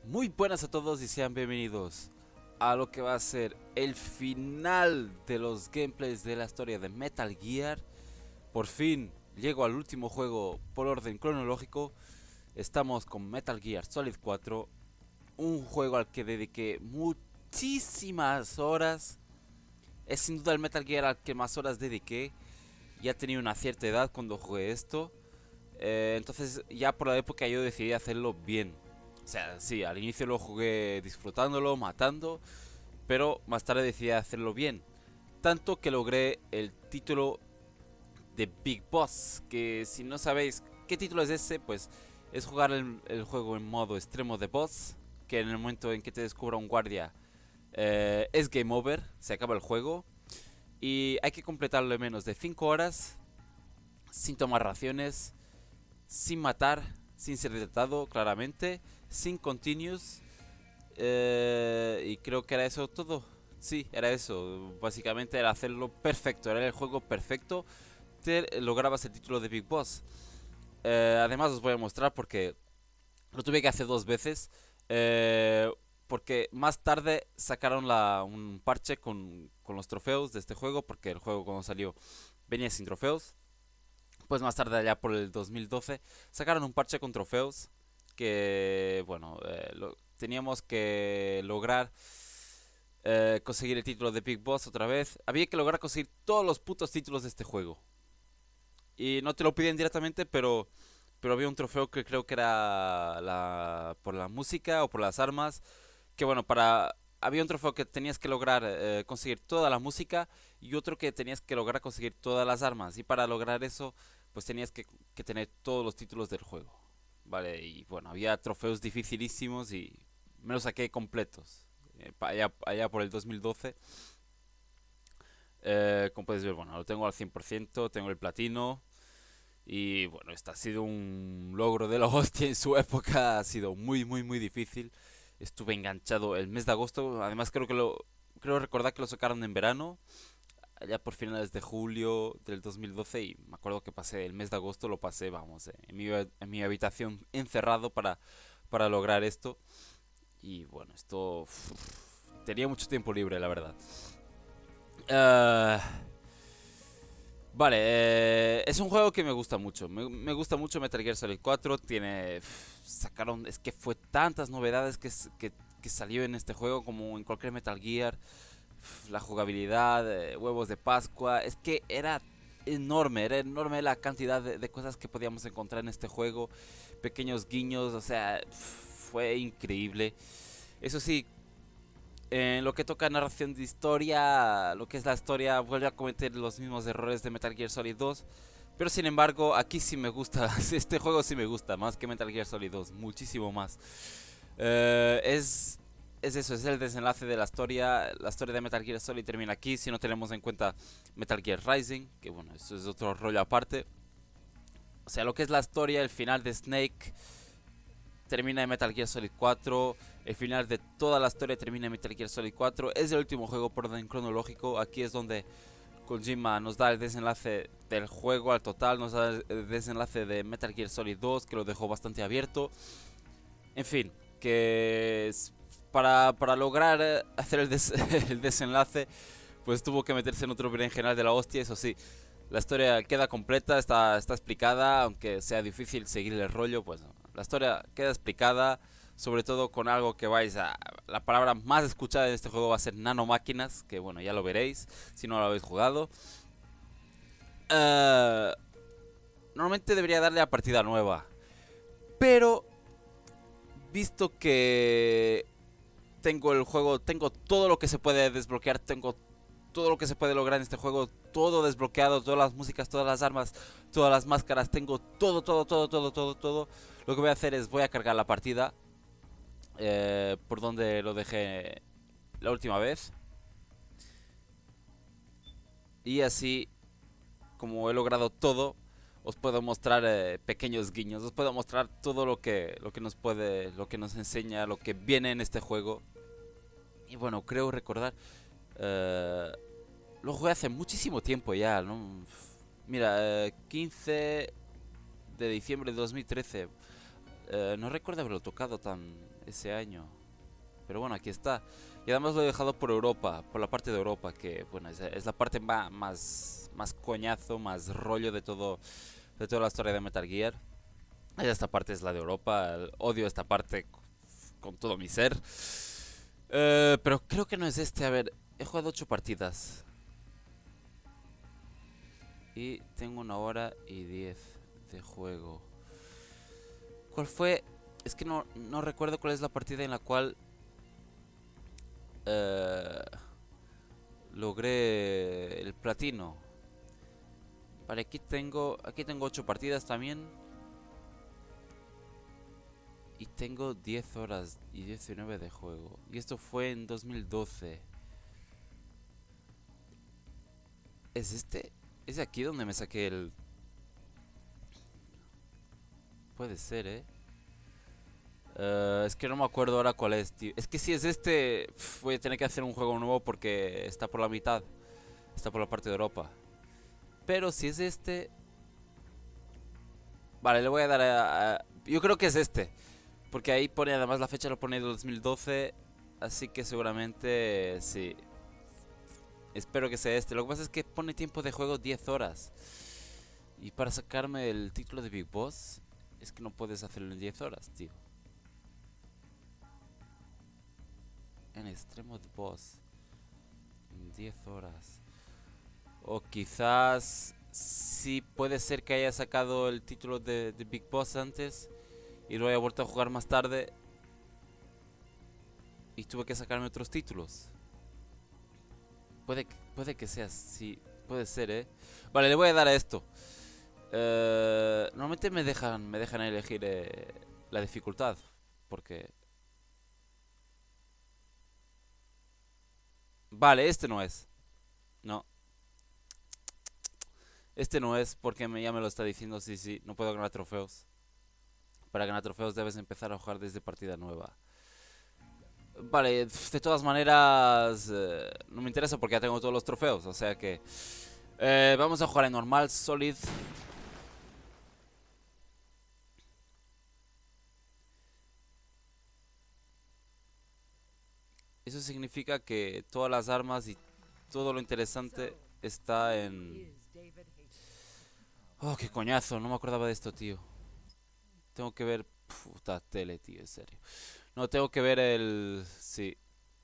Muy buenas a todos y sean bienvenidos a lo que va a ser el final de los gameplays de la historia de Metal Gear. Por fin llego al último juego por orden cronológico. Estamos con Metal Gear Solid 4, un juego al que dediqué muchísimas horas. Es sin duda el Metal Gear al que más horas dediqué. Ya tenía una cierta edad cuando jugué esto. Entonces ya por la época yo decidí hacerlo bien. O sea, sí, al inicio lo jugué disfrutándolo, matando, pero más tarde decidí hacerlo bien. Tanto que logré el título de Big Boss, que si no sabéis qué título es ese, pues es jugar el juego en modo extremo de boss, que en el momento en que te descubra un guardia es game over, se acaba el juego, y hay que completarlo en menos de 5 horas, sin tomar raciones, sin matar, sin ser detectado claramente, sin continues. Y creo que era eso todo. Sí, era eso. Básicamente era hacerlo perfecto. Era el juego perfecto. Te lograbas el título de Big Boss. Además os voy a mostrar porque lo tuve que hacer dos veces. Porque más tarde sacaron un parche con los trofeos de este juego. Porque el juego cuando salió venía sin trofeos. Pues más tarde, allá por el 2012, sacaron un parche con trofeos que, bueno, teníamos que lograr conseguir el título de Big Boss otra vez. Había que lograr conseguir todos los putos títulos de este juego. Y no te lo piden directamente, pero había un trofeo que creo que era por la música o por las armas. Que bueno, había un trofeo que tenías que lograr conseguir toda la música y otro que tenías que lograr conseguir todas las armas. Y para lograr eso, pues tenías que tener todos los títulos del juego. Vale, y bueno, había trofeos dificilísimos y me los saqué completos. Allá por el 2012. Como puedes ver, bueno, lo tengo al 100%, tengo el platino. Y bueno, este ha sido un logro de la hostia en su época, ha sido muy, muy, muy difícil. Estuve enganchado el mes de agosto, además creo recordar que lo sacaron en verano, allá por finales de julio del 2012 y me acuerdo que pasé el mes de agosto, lo pasé, vamos, en mi habitación encerrado para lograr esto. Y bueno, esto tenía mucho tiempo libre, la verdad. Ah, Vale, es un juego que me gusta mucho. Me gusta mucho Metal Gear Solid 4. Sacaron. Es que fue tantas novedades que salió en este juego como en cualquier Metal Gear. La jugabilidad, huevos de Pascua. Es que era enorme la cantidad de cosas que podíamos encontrar en este juego. Pequeños guiños, o sea, fue increíble. Eso sí, en lo que toca narración de historia, lo que es la historia, vuelve a cometer los mismos errores de Metal Gear Solid 2. Pero sin embargo, aquí sí me gusta, este juego sí me gusta, más que Metal Gear Solid 2, muchísimo más. Eh, es, es eso, es el desenlace de la historia de Metal Gear Solid termina aquí, si no tenemos en cuenta Metal Gear Rising, que bueno, eso es otro rollo aparte. O sea, lo que es la historia, el final de Snake, termina en Metal Gear Solid 4. El final de toda la historia termina en Metal Gear Solid 4. Es el último juego por orden cronológico. Aquí es donde Kojima nos da el desenlace del juego al total. Nos da el desenlace de Metal Gear Solid 2, que lo dejó bastante abierto. En fin, para lograr hacer el desenlace, pues tuvo que meterse en otro berenjenal de la hostia, eso sí. La historia queda completa, está explicada, aunque sea difícil seguir el rollo, pues no. La historia queda explicada, sobre todo con algo que vais a... La palabra más escuchada en este juego va a ser nanomáquinas, que bueno, ya lo veréis si no lo habéis jugado. Eh, Normalmente debería darle a partida nueva, pero visto que tengo el juego, tengo todo lo que se puede desbloquear, tengo todo lo que se puede lograr en este juego, todo desbloqueado, todas las músicas, todas las armas, todas las máscaras, tengo todo, todo, todo, todo, todo, todo. Lo que voy a hacer es voy a cargar la partida por donde lo dejé la última vez. Y así, como he logrado todo, os puedo mostrar pequeños guiños, os puedo mostrar todo lo que nos puede, lo que nos enseña, lo que viene en este juego. Y bueno, creo recordar, eh, lo jugué hace muchísimo tiempo ya, ¿no? Mira, 15 de diciembre de 2013. No recuerdo haberlo tocado ese año. Pero bueno, aquí está. Y además lo he dejado por Europa, por la parte de Europa, que bueno, es la parte más coñazo, más rollo de toda la historia de Metal Gear. Y esta parte es la de Europa. Odio esta parte con todo mi ser. Pero creo que no es este. A ver, he jugado 8 partidas. Y tengo 1 hora y 10 de juego. ¿Cuál fue? Es que no recuerdo cuál es la partida en la cual eh, logré el platino. Vale, aquí tengo 8 partidas también. Y tengo 10 horas y 19 de juego. Y esto fue en 2012. ¿Es este? ¿Es de aquí donde me saqué el...? Puede ser, ¿eh? Es que no me acuerdo ahora cuál es, tío. Es que si es este, voy a tener que hacer un juego nuevo porque está por la mitad. Está por la parte de Europa. Pero si es este... Vale, le voy a dar yo creo que es este. Porque ahí pone, además la fecha lo pone de 2012. Así que seguramente sí. Espero que sea este. Lo que pasa es que pone tiempo de juego 10 horas. Y para sacarme el título de Big Boss, es que no puedes hacerlo en 10 horas, tío. En extremo de boss. En 10 horas. O quizás sí puede ser que haya sacado el título de Big Boss antes y lo haya vuelto a jugar más tarde y tuve que sacarme otros títulos. Puede que sea, sí, puede ser, ¿eh? Vale, le voy a dar a esto. Normalmente me dejan elegir la dificultad, porque... Vale, este no es. No, este no es porque ya me lo está diciendo, sí, sí, no puedo ganar trofeos. Para ganar trofeos debes empezar a jugar desde partida nueva. Vale, de todas maneras, no me interesa porque ya tengo todos los trofeos, o sea que... vamos a jugar en normal, solid. Eso significa que todas las armas y todo lo interesante está en... Oh, qué coñazo, no me acordaba de esto, tío. Tengo que ver... Puta tele, tío, en serio. No, tengo que ver el... Sí,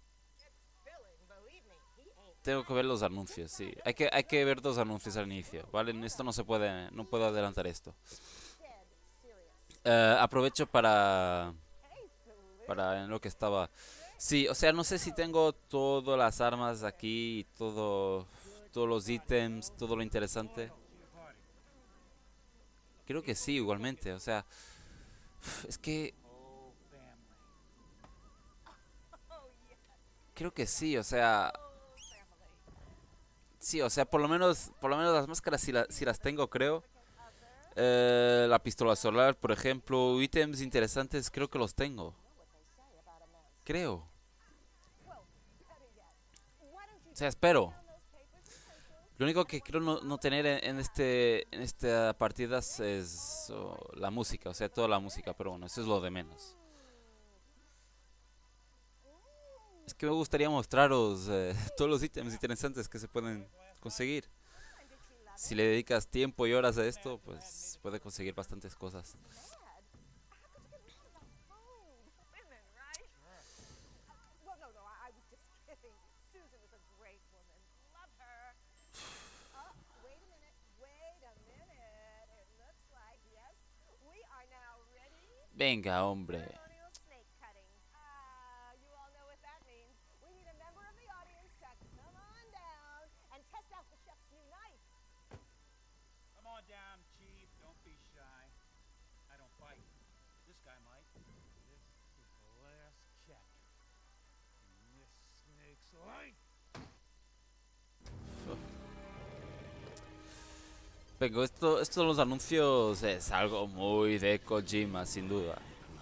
tengo que ver los anuncios, sí. Hay que ver 2 anuncios al inicio, ¿vale? Esto no se puede... No puedo adelantar esto. Aprovecho para en lo que estaba. Sí, o sea, no sé si tengo todas las armas aquí, todos los ítems, todo lo interesante. Creo que sí, igualmente, o sea, es que creo que sí, o sea, sí, o sea, por lo menos las máscaras sí las tengo, creo. La pistola solar, por ejemplo, ítems interesantes, creo que los tengo. Creo. O sea, espero. Lo único que creo no tener en esta partida es la música, o sea, toda la música, pero bueno, eso es lo de menos. Es que me gustaría mostraros todos los ítems interesantes que se pueden conseguir. Si le dedicas tiempo y horas a esto, pues se puede conseguir bastantes cosas. Venga, hombre. Venga, esto de los anuncios es algo muy de Kojima, sin duda.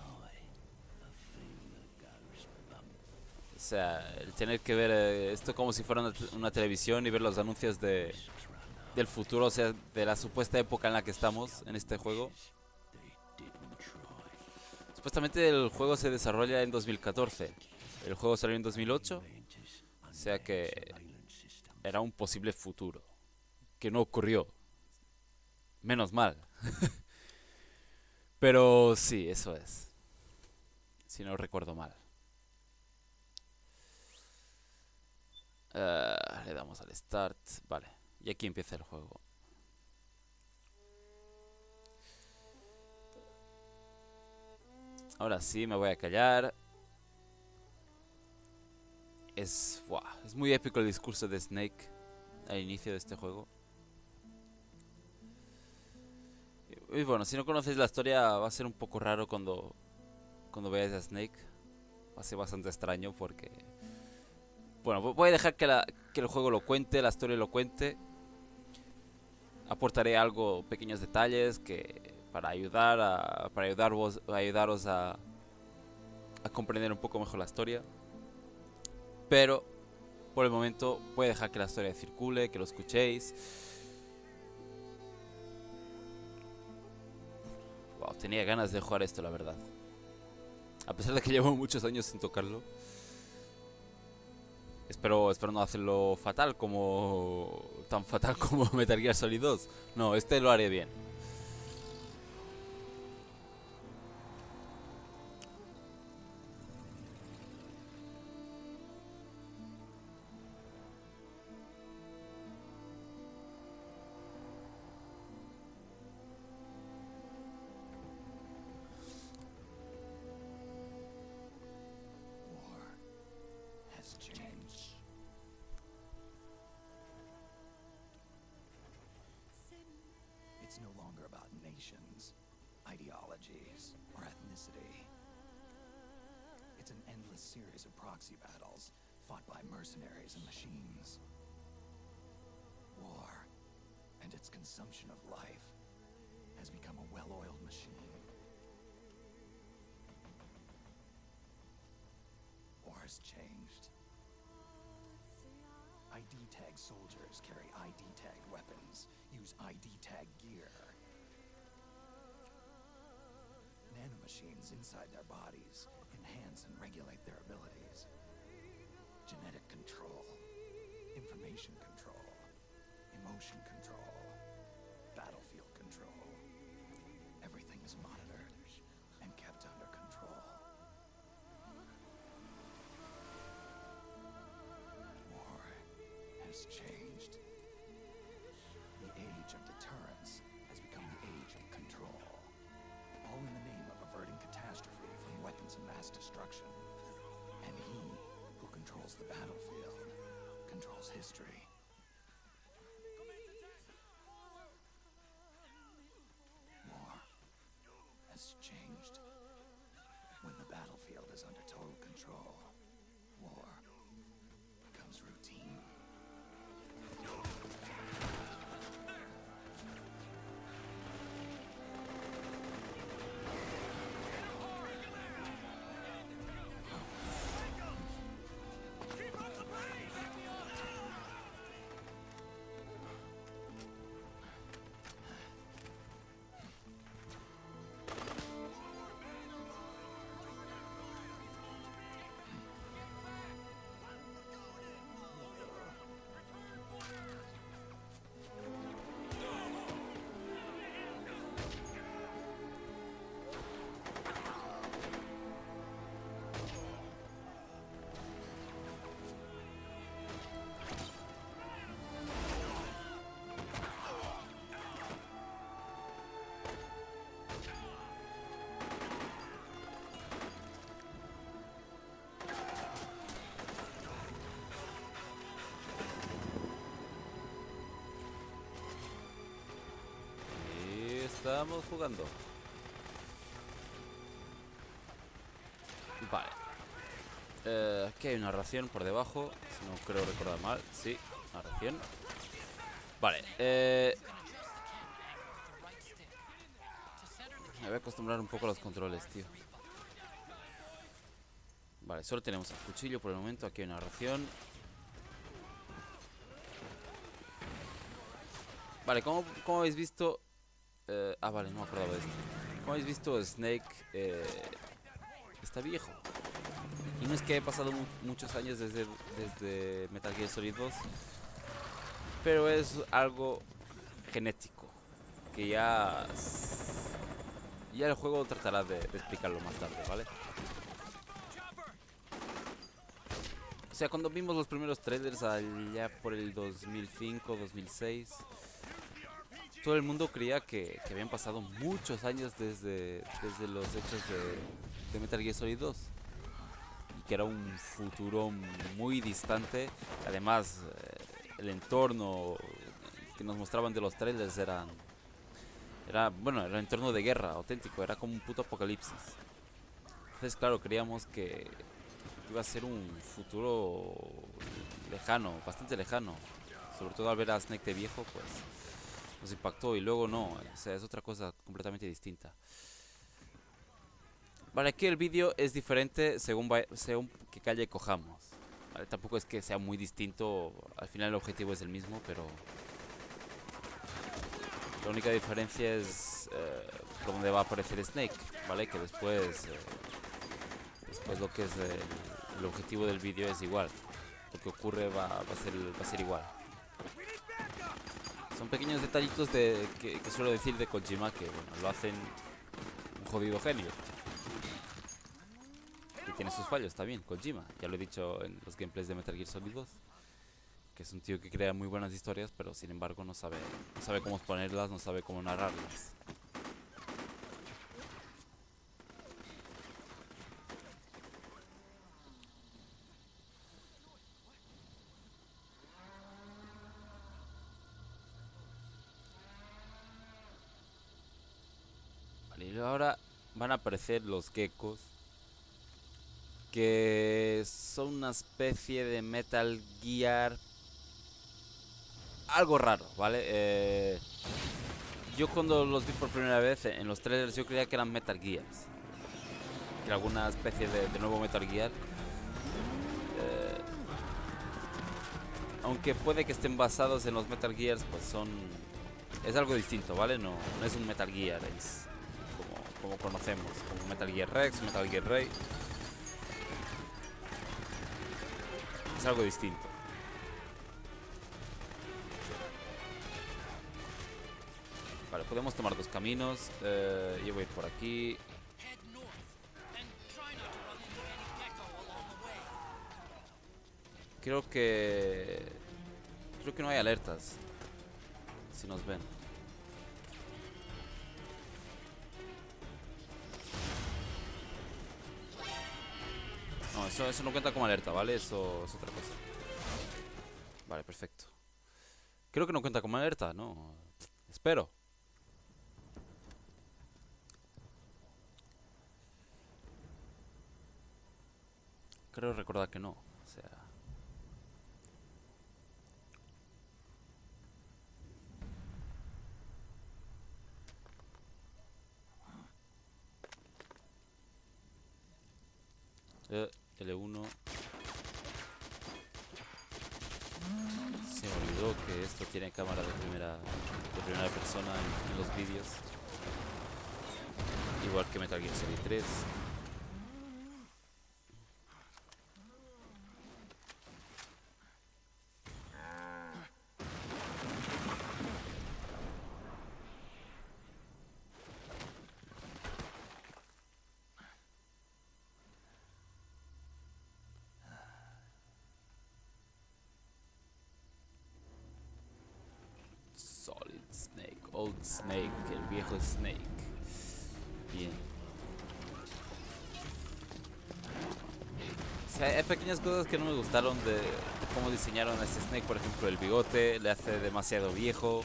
O sea, el tener que ver esto como si fuera una televisión y ver los anuncios del futuro, o sea, de la supuesta época en la que estamos en este juego. Supuestamente el juego se desarrolla en 2014. El juego salió en 2008. O sea que era un posible futuro. Que no ocurrió. Menos mal. Pero sí, eso es. Si no recuerdo mal. Le damos al start. Vale. Y aquí empieza el juego. Ahora sí, me voy a callar. Es muy épico el discurso de Snake al inicio de este juego. Y bueno, si no conocéis la historia va a ser un poco raro cuando veáis a Snake. Va a ser bastante extraño porque... Bueno, voy a dejar que el juego lo cuente, la historia lo cuente. Aportaré algo, pequeños detalles que para ayudaros a comprender un poco mejor la historia. Pero por el momento voy a dejar que la historia circule, que lo escuchéis. Wow, tenía ganas de jugar esto, la verdad. A pesar de que llevo muchos años sin tocarlo. Espero no hacerlo tan fatal como Metal Gear Solid 2. No, este lo haré bien. It's no longer about nations, ideologies, or ethnicity. It's an endless series of proxy battles fought by mercenaries and machines. War and its consumption of life has become a well-oiled machine. War has changed. ID tag soldiers carry ID tag weapons, use ID tag gear. Nanomachines inside their bodies enhance and regulate their abilities. Genetic control, information control, emotion control, battlefield control. Everything is monitored and kept under control. War has changed. The age of deterrence has become the age of control. All in the name of averting catastrophe from weapons of mass destruction. And he who controls the battlefield controls history. War has changed. When the battlefield is under total control, war becomes routine. Y estamos jugando. Vale. Aquí hay una ración por debajo. Si no creo recordar mal. Sí, una ración. Vale. Me voy a acostumbrar un poco a los controles, tío. Vale, solo tenemos el cuchillo por el momento. Aquí hay una ración. Vale, como habéis visto... vale, no me acordaba de esto. Como habéis visto, Snake está viejo. Y no es que haya pasado muchos años desde Metal Gear Solid 2, pero es algo genético que ya el juego tratará de explicarlo más tarde, ¿vale? O sea, cuando vimos los primeros trailers allá por el 2005, 2006, todo el mundo creía que habían pasado muchos años desde los hechos de Metal Gear Solid 2. Y que era un futuro muy distante. Además, el entorno que nos mostraban de los trailers era un entorno de guerra auténtico, era como un puto apocalipsis. Entonces, claro, creíamos que iba a ser un futuro lejano, bastante lejano. Sobre todo al ver a Snake de viejo, pues nos impactó, y luego no, o sea, es otra cosa completamente distinta. Vale, aquí el vídeo es diferente según qué calle cojamos. Vale, tampoco es que sea muy distinto, al final el objetivo es el mismo, pero la única diferencia es por dónde va a aparecer Snake, ¿vale? Que después lo que es el objetivo del vídeo es igual. Lo que ocurre va a ser igual. Son pequeños detallitos que suelo decir de Kojima, que bueno, lo hacen un jodido genio. Que tiene sus fallos también, Kojima. Ya lo he dicho en los gameplays de Metal Gear Solid 2. Que es un tío que crea muy buenas historias, pero sin embargo no sabe cómo ponerlas, no sabe cómo narrarlas. Vale, y ahora van a aparecer los geckos, que son una especie de Metal Gear algo raro, ¿vale? Yo cuando los vi por primera vez en los trailers yo creía que eran Metal Gears, que era alguna especie de nuevo Metal Gear. Aunque puede que estén basados en los Metal Gears, pues es algo distinto, ¿vale? No es un Metal Gear, es como conocemos, como Metal Gear Rex, Metal Gear Ray. Es algo distinto. Vale, podemos tomar dos caminos. Yo voy a ir por aquí. Creo que no hay alertas si nos ven. No, eso no cuenta como alerta, ¿vale? Eso es otra cosa. Vale, perfecto. Creo que no cuenta como alerta, ¿no? Espero. Creo recordar que no. O sea... L1. Se me olvidó que esto tiene cámara de primera persona en los vídeos. Igual que Metal Gear Solid 3. Solid Snake, Old Snake, el viejo Snake. Bien. O sea, hay pequeñas cosas que no me gustaron de cómo diseñaron a este Snake. Por ejemplo, el bigote le hace demasiado viejo.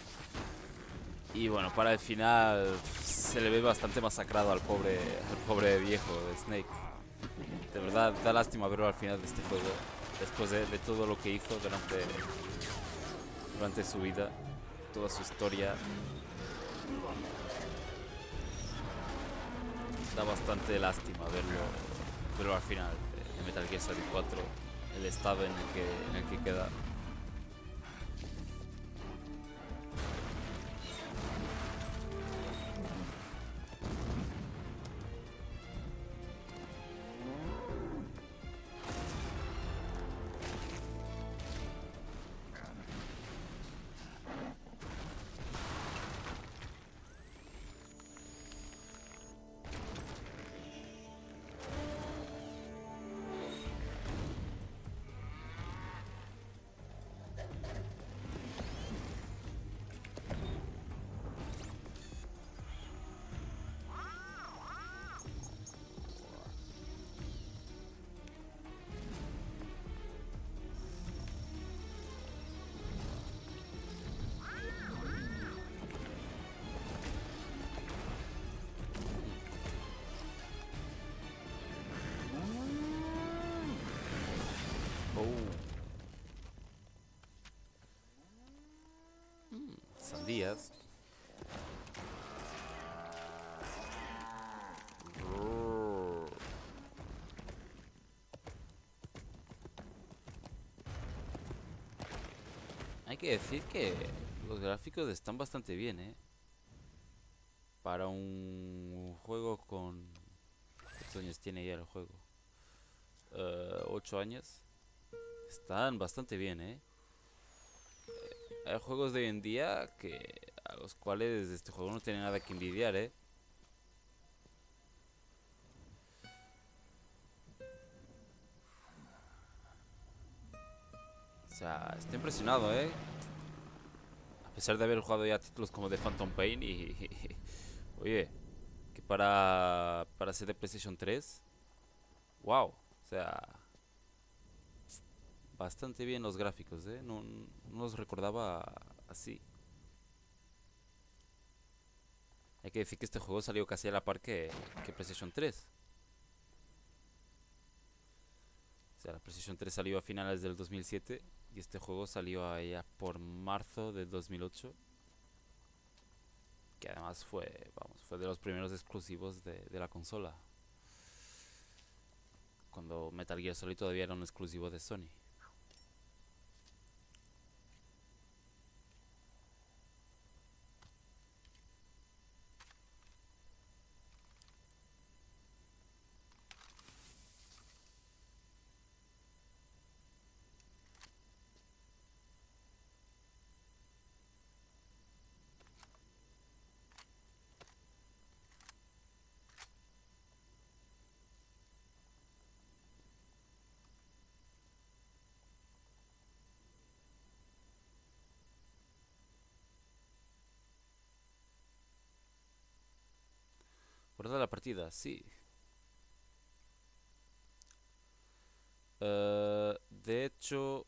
Y bueno, para el final se le ve bastante masacrado al pobre viejo de Snake. De verdad, da lástima verlo al final de este juego, después de todo lo que hizo durante su vida, toda su historia. Da bastante lástima verlo al final de Metal Gear Solid 4, el estado en el que queda. Sandías. Hay que decir que los gráficos están bastante bien, ¿eh? Para un juego con... ¿Cuántos años tiene ya el juego? 8 años. Están bastante bien, ¿eh? Hay juegos de hoy en día que a los cuales este juego no tiene nada que envidiar, ¿eh? O sea, estoy impresionado, ¿eh? A pesar de haber jugado ya títulos como The Phantom Pain oye, que para ser de PlayStation 3, wow, o sea, bastante bien los gráficos, ¿eh? No los recordaba así. Hay que decir que este juego salió casi a la par que PlayStation 3. O sea, la PlayStation 3 salió a finales del 2007 y este juego salió allá por marzo del 2008. Que además fue, vamos, fue de los primeros exclusivos de la consola. Cuando Metal Gear Solid todavía era un exclusivo de Sony. ¿Guardar la partida? Sí. De hecho,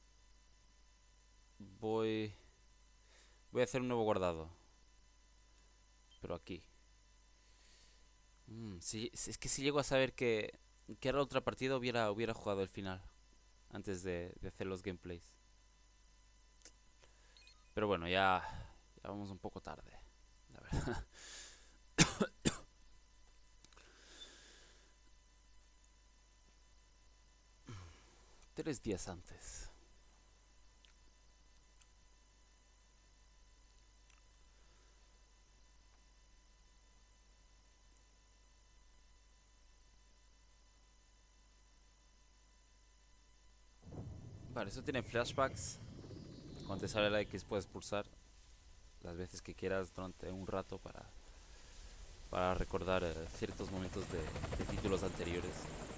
voy, voy a hacer un nuevo guardado. Pero aquí. Es que si llego a saber que era otra partida, hubiera jugado el final. Antes de hacer los gameplays. Pero bueno, ya vamos un poco tarde, la verdad. 3 días antes. Vale, eso tiene flashbacks. Cuando te sale la X puedes pulsar las veces que quieras durante un rato para recordar ciertos momentos de títulos anteriores.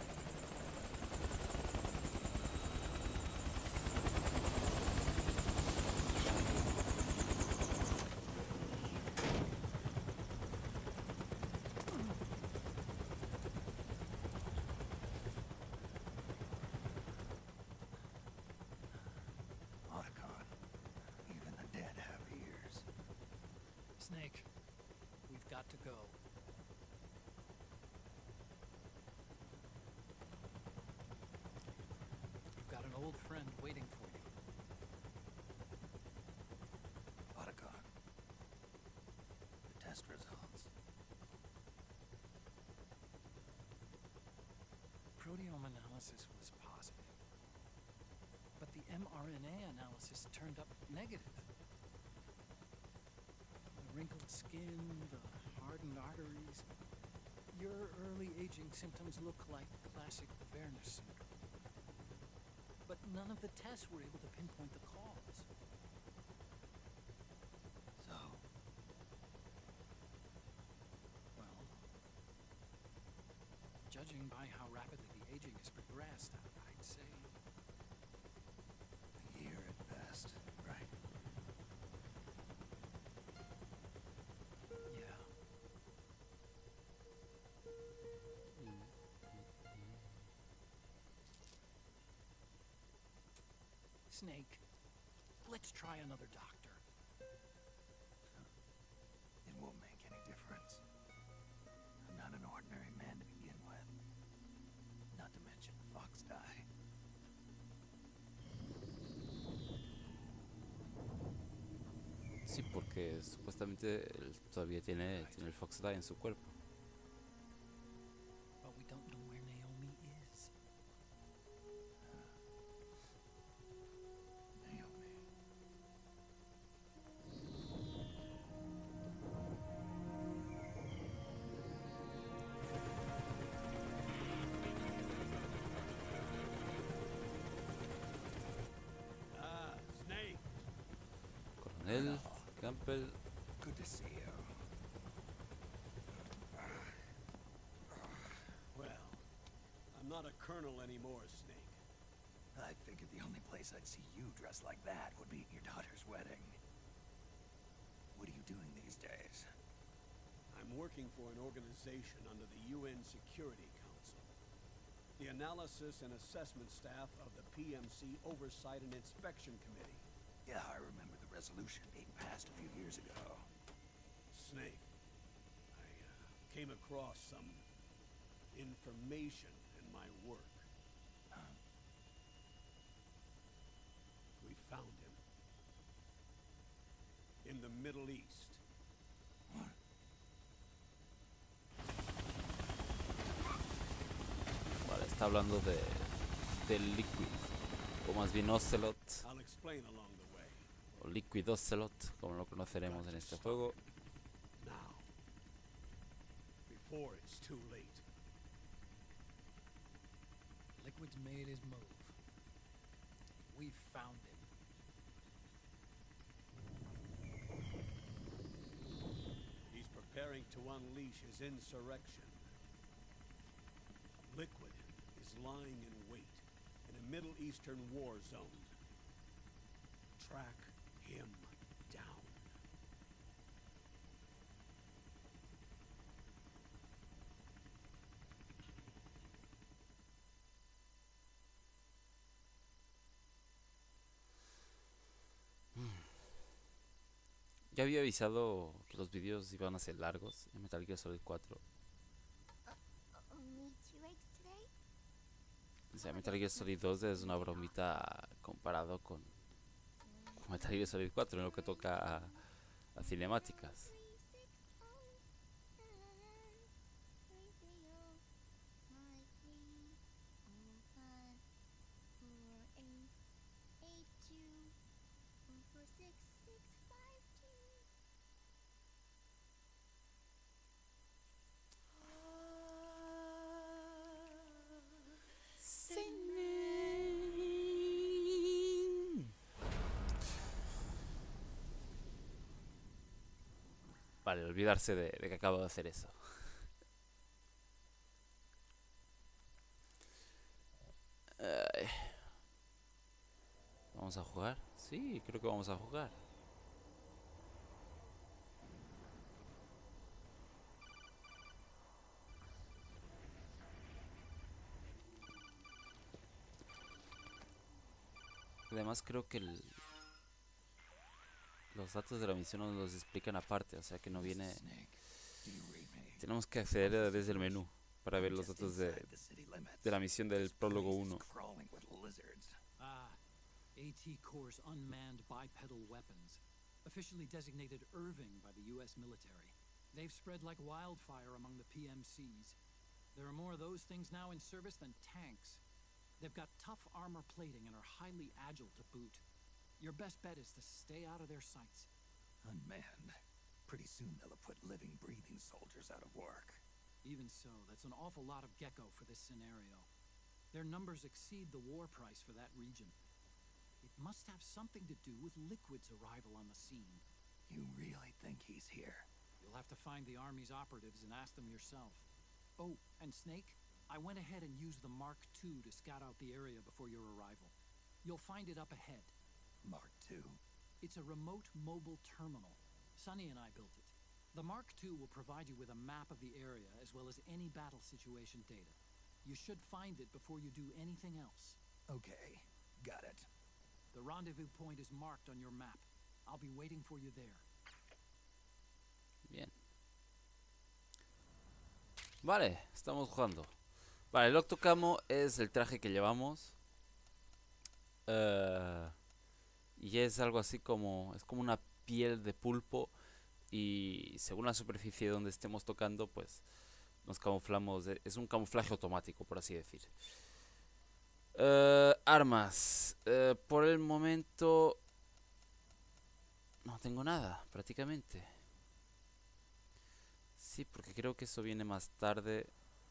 Otacon, even the dead have ears. Snake, we've got to go. You've got an old friend waiting for you. Otacon, the test results. Proteome analysis was positive, but the mRNA analysis turned up negative. The wrinkled skin, the hardened arteries. Your early aging symptoms look like classic Werner's syndrome. But none of the tests were able to pinpoint the cause. So, Well, judging by how rapidly the aging has progressed, I'd say a year at best, right? yeah. Snake, let's try another doctor. It won't make any difference. I'm not an ordinary man to begin with. Not to mention Fox die. Sí, porque supuestamente él todavía tiene el Fox Die en su cuerpo. But we don't know where Naomi is. Naomi. Ah, Snake. Coronel Campbell. Good to see you. Well, I'm not a colonel anymore, Snake. I figured the only place I'd see you dressed like that would be at your daughter's wedding. What are you doing these days? I'm working for an organization under the UN Security Council. The Analysis and Assessment Staff of the PMC Oversight and Inspection Committee. Yeah, I remember the resolution being passed a few years ago. Snake, I came across some information in my work. We found him. In the Middle East. Vale, está hablando del Liquid. O más bien Ocelot. I'll explain along the way. O Liquid Ocelot, como lo conoceremos en este juego. Now. Before it's too late. Liquid's made his move. We found him. He's preparing to unleash his insurrection. Liquid is lying in wait in a Middle Eastern war zone. Track him down. Ya había avisado que los vídeos iban a ser largos en Metal Gear Solid 4. Only 2 eggs today? O sea, Metal Gear Solid 2 es una bromita comparado con Metal Gear Solid 4 en lo que toca a cinemáticas. 3, 6, oh, 3, 3, oh, 5, 3, oh, 5, 4, 8, 8, 2, 4, 4, 6, 6, 5, 2. Vale, olvidarse de que acabo de hacer eso. Ay. ¿Vamos a jugar? Sí, creo que vamos a jugar. Además creo que los datos de la misión nos los explican aparte, o sea que no viene... Snake, do you read me? Tenemos que acceder desde el menú para ver los Just datos inside the city limits. de la misión del This prólogo place is 1. crawling with lizards. AT Corps' unmanned bipedal weapons, officially designated Irving by the U.S. military. They've spread like wildfire among the PMCs. There are more of those things now in service than tanks. They've got tough armor plating and are highly agile to boot. Your best bet is to stay out of their sights. Unmanned. Pretty soon they'll have put living, breathing soldiers out of work. Even so, that's an awful lot of Gecko for this scenario. Their numbers exceed the war price for that region. It must have something to do with Liquid's arrival on the scene. You really think he's here? You'll have to find the Army's operatives and ask them yourself. Oh, and Snake, I went ahead and used the Mark II to scout out the area before your arrival. You'll find it up ahead. Mark II? It's a remote mobile terminal. Sonny and I built it. The Mark II will provide you with a map of the area as well as any battle situation data. You should find it before you do anything else. Okay, got it. The rendezvous point is marked on your map. I'll be waiting for you there. Bien. Vale, estamos jugando. Vale, el Octocamo es el traje que llevamos. Y es algo así como... Es como una piel de pulpo y según la superficie donde estemos tocando, pues nos camuflamos. Es un camuflaje automático, por así decir. Armas. Por el momento no tengo nada, prácticamente. Sí, porque creo que eso viene más tarde.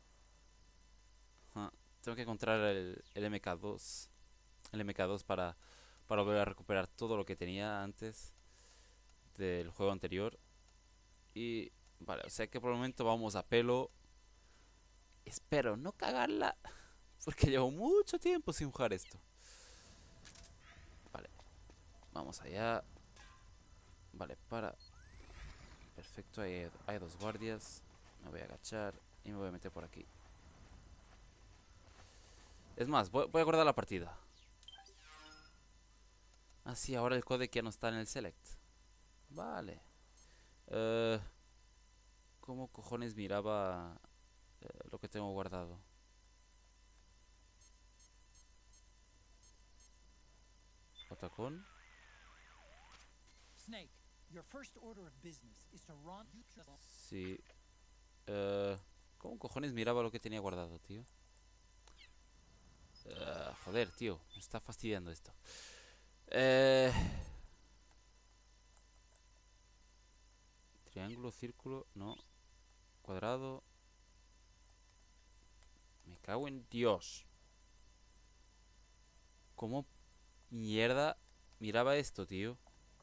Ajá. Tengo que encontrar el MK2. El MK2 para volver a recuperar todo lo que tenía antes del juego anterior. Y vale, o sea que por el momento vamos a pelo. Espero no cagarla, porque llevo mucho tiempo sin jugar esto. Vale, vamos allá. Vale, para. Perfecto, hay dos guardias. Me voy a agachar y me voy a meter por aquí. Es más, voy a guardar la partida. Ah, sí, ahora el codec ya no está en el select. Vale. ¿Cómo cojones miraba lo que tengo guardado? ¿Otacón? Snake, your first order of business is to run. Sí. ¿Cómo cojones miraba lo que tenía guardado, tío? Joder, tío, me está fastidiando esto. Triángulo, círculo, no. Cuadrado. Me cago en Dios. ¿Cómo mierda miraba esto, tío?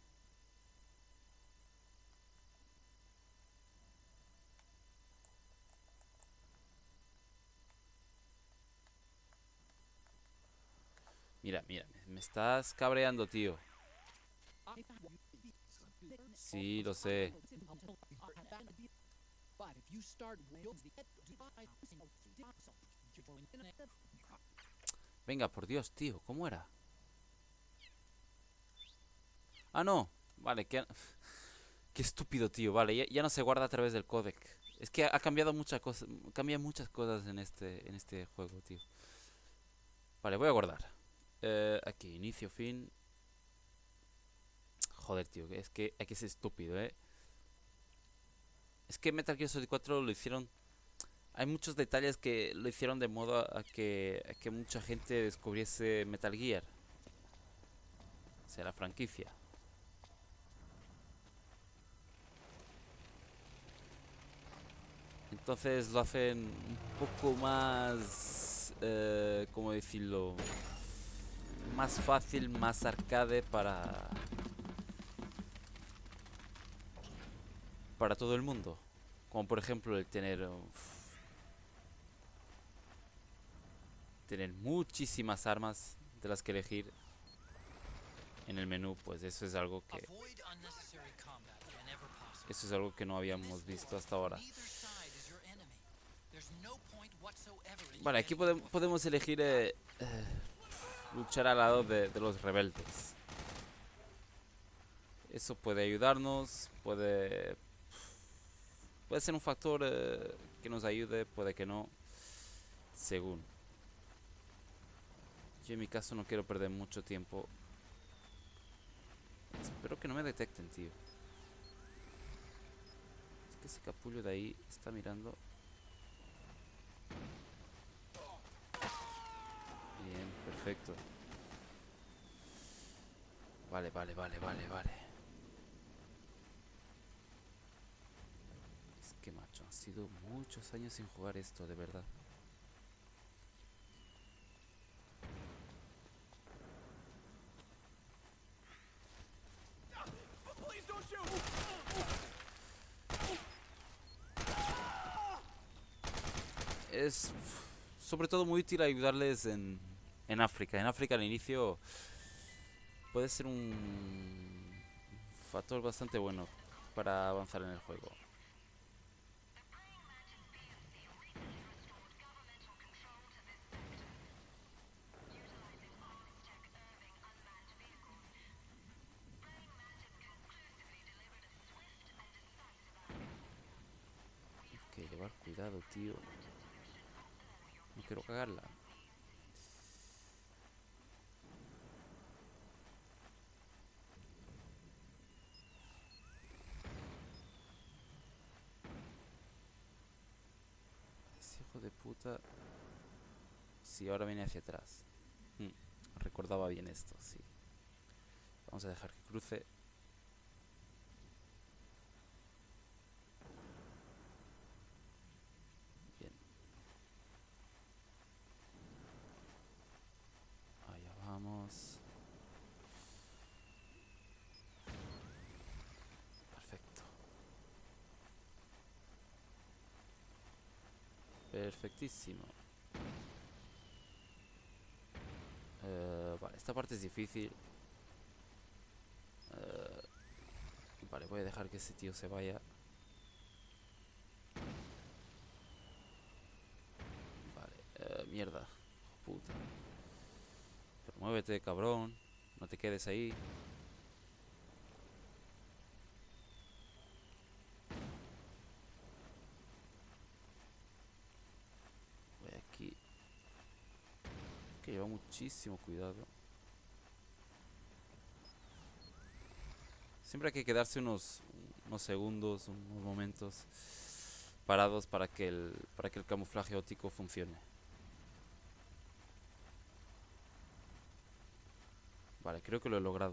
Mira, mira, me estás cabreando, tío. Sí, lo sé. Venga, por Dios, tío, ¿cómo era? Ah, no. Vale, qué estúpido, tío. Vale, ya no se guarda a través del codec. Es que ha cambiado muchas cosas. Cambia muchas cosas en este juego, tío. Vale, voy a guardar. Aquí, inicio, fin. Joder, tío, es que hay que ser estúpido, ¿eh? Es que Metal Gear Solid 4 lo hicieron. Hay muchos detalles que lo hicieron de modo a que mucha gente descubriese Metal Gear. O sea, la franquicia. Entonces lo hacen un poco más, ¿cómo decirlo? Más fácil, más arcade para todo el mundo. Como por ejemplo el tener muchísimas armas de las que elegir en el menú, pues eso es algo que no habíamos visto hasta ahora. Vale, aquí podemos elegir luchar al lado de los rebeldes. Eso puede ayudarnos, puede ser un factor que nos ayude, puede que no, según. Yo en mi caso no quiero perder mucho tiempo. Espero que no me detecten, tío. Es que ese capullo de ahí está mirando. Bien, perfecto. Vale. Es que macho, han sido muchos años sin jugar esto, de verdad. Es sobre todo muy útil ayudarles en África. En África al inicio puede ser un factor bastante bueno para avanzar en el juego. Hay que llevar cuidado, tío. No quiero cagarla. Hijo de puta. Sí, ahora viene hacia atrás. Recordaba bien esto, sí. Vamos a dejar que cruce. Bien. Allá vamos. Perfecto. Perfectísimo. Vale, esta parte es difícil. Vale, voy a dejar que ese tío se vaya. Vale, mierda. Puta. Pero muévete, cabrón. No te quedes ahí. Voy aquí. Hay que llevar muchísimo cuidado. Siempre hay que quedarse unos segundos, unos momentos parados para que el camuflaje óptico funcione. Vale, creo que lo he logrado.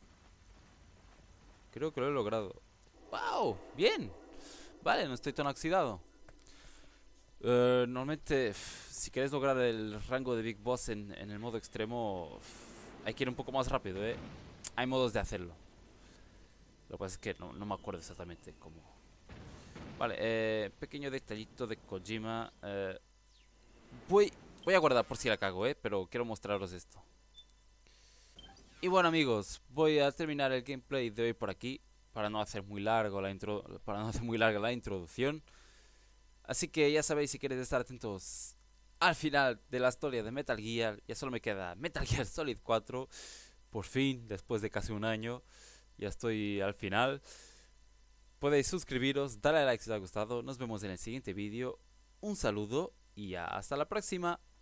Creo que lo he logrado. ¡Wow! ¡Bien! Vale, no estoy tan oxidado. Normalmente, si quieres lograr el rango de Big Boss en el modo extremo, hay que ir un poco más rápido, ¿eh? Hay modos de hacerlo. Lo que pasa es que no me acuerdo exactamente cómo. Vale, pequeño detallito de Kojima. Voy a guardar por si la cago, pero quiero mostraros esto. Y bueno, amigos, voy a terminar el gameplay de hoy por aquí, para no hacer muy larga la introducción. Así que ya sabéis, si queréis estar atentos al final de la historia de Metal Gear, ya solo me queda Metal Gear Solid 4. Por fin, después de casi un año, ya estoy al final. Podéis suscribiros, darle a like si os ha gustado. Nos vemos en el siguiente vídeo. Un saludo y hasta la próxima.